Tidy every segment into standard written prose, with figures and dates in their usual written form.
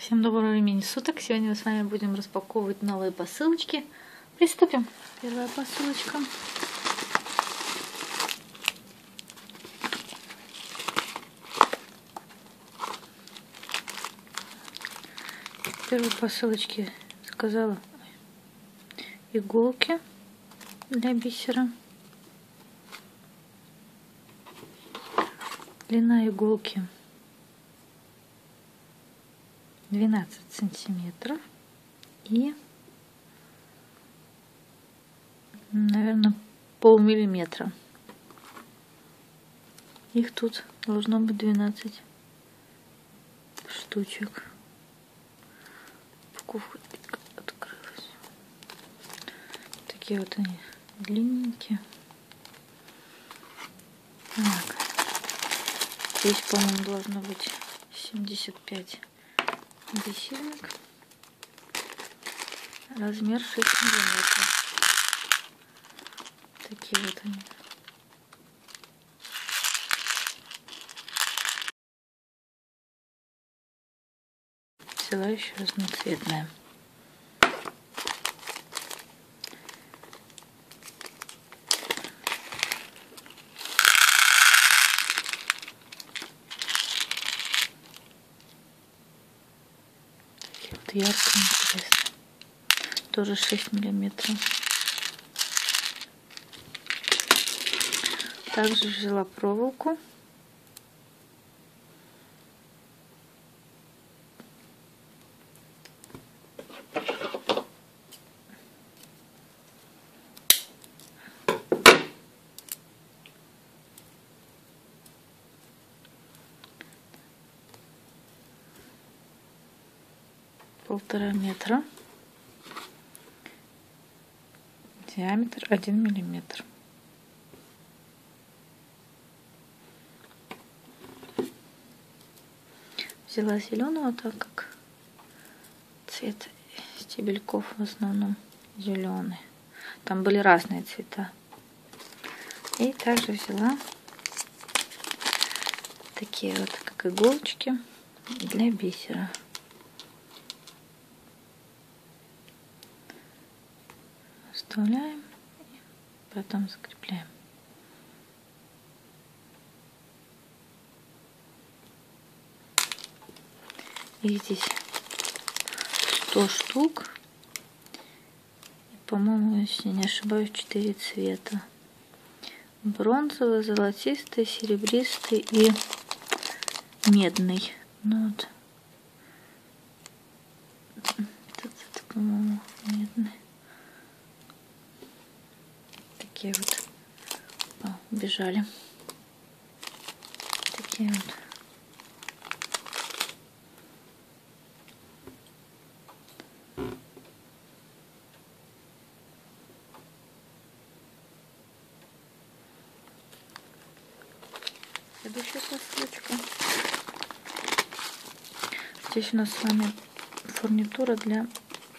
Всем доброго времени суток. Сегодня мы с вами будем распаковывать новые посылочки. Приступим. Первая посылочка. В первой посылочке заказала иголки для бисера. Длина иголки 12 сантиметров и, наверное, полмиллиметра. Их тут должно быть 12 штучек. Упаковка открылась. Такие вот они длинненькие. Так. Здесь, по-моему, должно быть 75 бисеринок. Размер 6 миллиметров. Такие вот они. Взяла еще разноцветная. Вот ярко, интересно. Тоже 6 миллиметров. Также взяла проволоку. Полтора метра. Диаметр 1 миллиметр. Взяла зеленого, так как цвет стебельков в основном зеленый. Там были разные цвета. И также взяла такие вот, как иголочки для бисера. Вставляем и потом закрепляем. Их здесь 100 штук. По-моему, если не ошибаюсь, 4 цвета. Бронзовый, золотистый, серебристый и медный. Ну вот. Это по-моему, медный. Такие вот. Убежали. Такие вот. Следующая посылочка. Здесь у нас с вами фурнитура для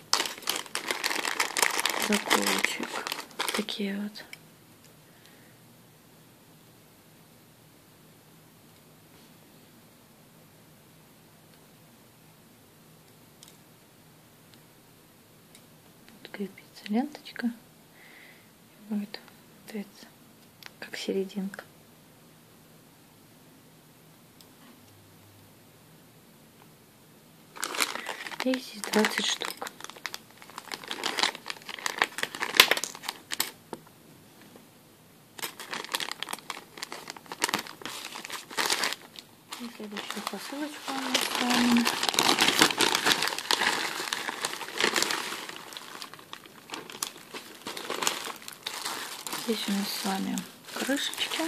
заколочек. Такие вот. Крепится ленточка. И будет как серединка. И здесь 20 штук. И следующая посылочка у нас с вами. Здесь у нас с вами крышечки.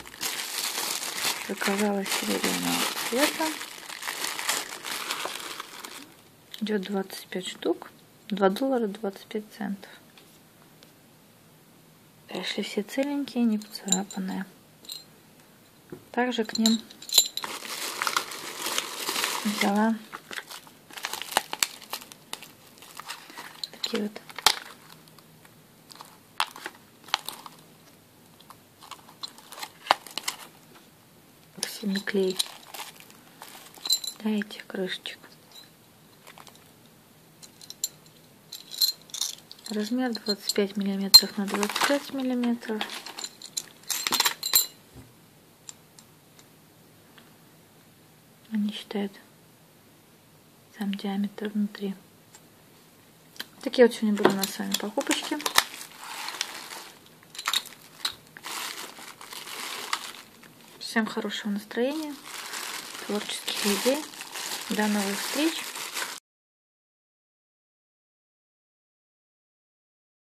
Заказала серебряного цвета. Идет 25 штук. $2 25 центов. Пришли все целенькие, не поцарапанные. Также к ним взяла такие вот синий клей для этих крышечек. Размер 25 миллиметров на 25 миллиметров. Они считают сам диаметр внутри. Такие вот сегодня были у нас с вами покупочки. Всем хорошего настроения, творческих идей. До новых встреч!